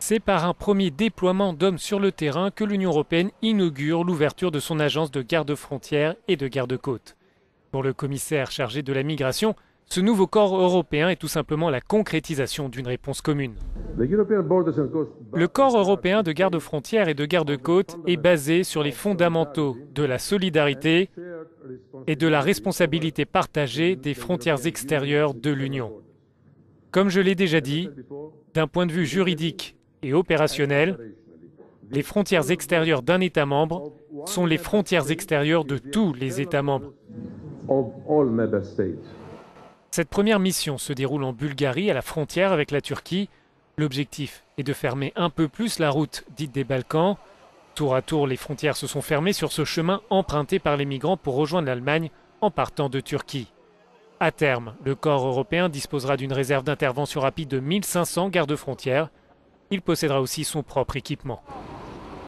C'est par un premier déploiement d'hommes sur le terrain que l'Union européenne inaugure l'ouverture de son agence de garde-frontières et de garde-côtes. Pour le commissaire chargé de la migration, ce nouveau corps européen est tout simplement la concrétisation d'une réponse commune. Le corps européen de garde-frontières et de garde-côtes est basé sur les fondamentaux de la solidarité et de la responsabilité partagée des frontières extérieures de l'Union. Comme je l'ai déjà dit, d'un point de vue juridique et opérationnel, les frontières extérieures d'un État membre sont les frontières extérieures de tous les États membres. Cette première mission se déroule en Bulgarie, à la frontière avec la Turquie. L'objectif est de fermer un peu plus la route dite des Balkans. Tour à tour, les frontières se sont fermées sur ce chemin emprunté par les migrants pour rejoindre l'Allemagne en partant de Turquie. À terme, le corps européen disposera d'une réserve d'intervention rapide de 1500 gardes-frontières. Il possédera aussi son propre équipement.